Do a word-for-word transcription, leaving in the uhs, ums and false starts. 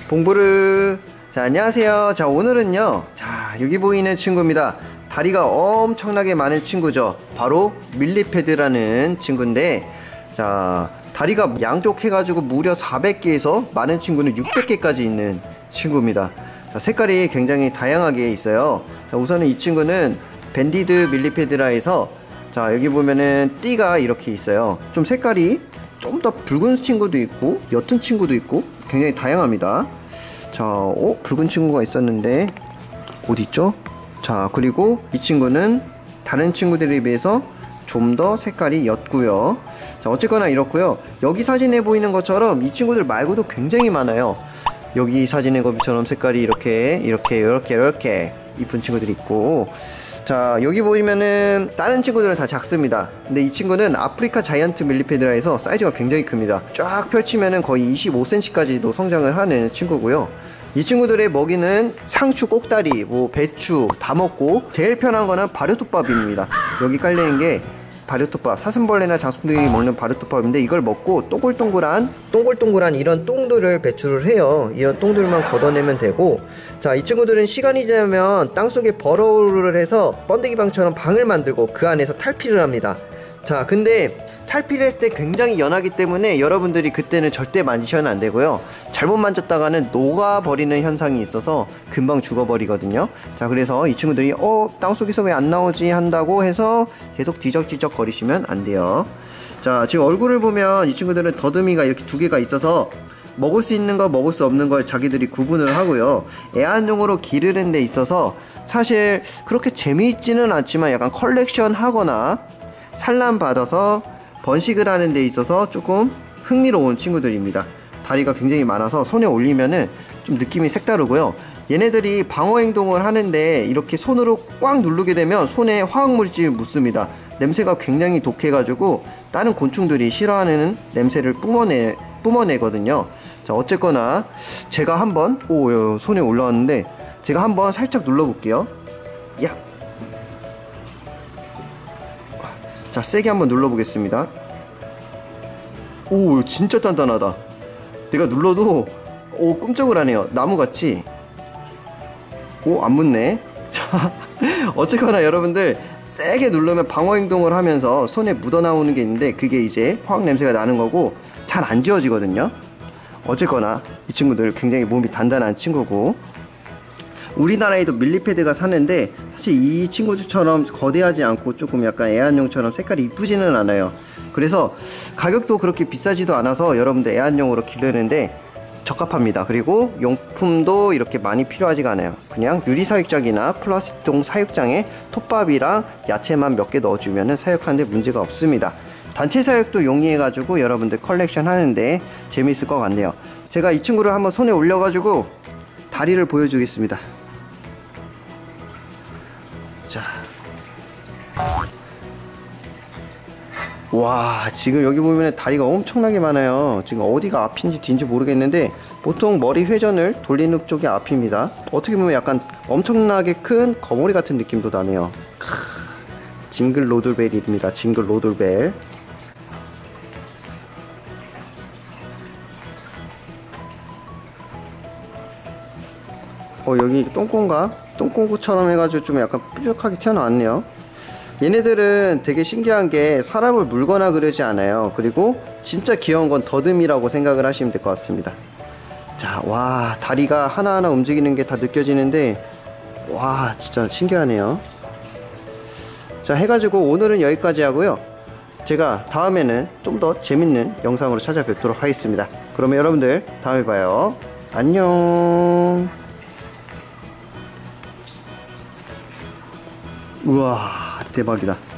봉부르. 자, 안녕하세요. 자, 오늘은요, 자, 여기 보이는 친구입니다. 다리가 엄청나게 많은 친구죠. 바로 밀리패드라는 친구인데, 자, 다리가 양쪽 해가지고 무려 사백 개에서 많은 친구는 육백 개까지 있는 친구입니다. 자, 색깔이 굉장히 다양하게 있어요. 자, 우선은 이 친구는 밴디드 밀리패드라 해서, 자, 여기 보면은 띠가 이렇게 있어요. 좀 색깔이 좀 더 붉은 친구도 있고 옅은 친구도 있고 굉장히 다양합니다. 자, 어? 붉은 친구가 있었는데 어디 있죠? 자, 그리고 이 친구는 다른 친구들에 비해서 좀 더 색깔이 옅고요. 자, 어쨌거나 이렇고요. 여기 사진에 보이는 것처럼 이 친구들 말고도 굉장히 많아요. 여기 사진의 것처럼 색깔이 이렇게 이렇게 이렇게 이렇게 이쁜 친구들이 있고, 자, 여기 보이면은 다른 친구들은 다 작습니다. 근데 이 친구는 아프리카 자이언트 밀리패드라 해서 사이즈가 굉장히 큽니다. 쫙 펼치면은 거의 이십오 센티미터까지도 성장을 하는 친구고요. 이 친구들의 먹이는 상추, 꼭다리, 뭐 배추 다 먹고, 제일 편한 거는 발효톱밥입니다. 여기 깔려있는 게 발효톱밥, 사슴벌레나 장수풍뎅이 먹는 발효톱밥인데, 이걸 먹고 동글동글한 동글동글한 이런 똥들을 배출을 해요. 이런 똥들만 걷어내면 되고, 자, 이 친구들은 시간이 지나면 땅속에 버러우를 해서 번데기방처럼 방을 만들고 그 안에서 탈피를 합니다. 자, 근데 탈피를 했을 때 굉장히 연하기 때문에 여러분들이 그때는 절대 만지셔는 안 되고요. 잘못 만졌다가는 녹아버리는 현상이 있어서 금방 죽어버리거든요. 자, 그래서 이 친구들이 어 땅속에서 왜 안 나오지 한다고 해서 계속 뒤적뒤적 거리시면 안 돼요. 자, 지금 얼굴을 보면 이 친구들은 더듬이가 이렇게 두 개가 있어서 먹을 수 있는 거 먹을 수 없는 걸 자기들이 구분을 하고요. 애완용으로 기르는 데 있어서 사실 그렇게 재미있지는 않지만 약간 컬렉션 하거나 산란 받아서 번식을 하는 데 있어서 조금 흥미로운 친구들입니다. 다리가 굉장히 많아서 손에 올리면은 좀 느낌이 색다르고요. 얘네들이 방어 행동을 하는데 이렇게 손으로 꽉 누르게 되면 손에 화학물질을 묻습니다. 냄새가 굉장히 독해가지고 다른 곤충들이 싫어하는 냄새를 뿜어내, 뿜어내거든요. 자, 어쨌거나 제가 한번, 오, 손에 올라왔는데 제가 한번 살짝 눌러볼게요. 야! 자, 세게 한번 눌러보겠습니다. 오, 진짜 단단하다. 내가 눌러도 오, 끔찍을 하네요. 나무같이. 오, 안 묻네. 자, 어쨌거나 여러분들 세게 누르면 방어 행동을 하면서 손에 묻어나오는 게 있는데, 그게 이제 화학 냄새가 나는 거고 잘 안 지워지거든요. 어쨌거나 이 친구들 굉장히 몸이 단단한 친구고, 우리나라에도 밀리패드가 사는데 사실 이 친구들처럼 거대하지 않고 조금 약간 애완용처럼 색깔이 이쁘지는 않아요. 그래서 가격도 그렇게 비싸지도 않아서 여러분들 애완용으로 기르는데 적합합니다. 그리고 용품도 이렇게 많이 필요하지가 않아요. 그냥 유리사육장이나 플라스틱통 사육장에 톱밥이랑 야채만 몇 개 넣어주면 사육하는데 문제가 없습니다. 단체 사육도 용이해가지고 여러분들 컬렉션 하는데 재미있을 것 같네요. 제가 이 친구를 한번 손에 올려가지고 다리를 보여주겠습니다. 자, 와, 지금 여기 보면 다리가 엄청나게 많아요. 지금 어디가 앞인지 뒤인지 모르겠는데 보통 머리 회전을 돌리는 쪽이 앞입니다. 어떻게 보면 약간 엄청나게 큰 거머리 같은 느낌도 나네요. 크, 징글 로들벨입니다. 징글 로들벨. 어, 여기 똥꼬인가? 똥꼬구처럼 해가지고 좀 약간 뾰족하게 튀어나왔네요. 얘네들은 되게 신기한 게 사람을 물거나 그러지 않아요. 그리고 진짜 귀여운 건 더듬이라고 생각을 하시면 될 것 같습니다. 자, 와, 다리가 하나하나 움직이는 게 다 느껴지는데, 와, 진짜 신기하네요. 자, 해가지고 오늘은 여기까지 하고요. 제가 다음에는 좀 더 재밌는 영상으로 찾아뵙도록 하겠습니다. 그러면 여러분들 다음에 봐요. 안녕. 우와, 대박이다.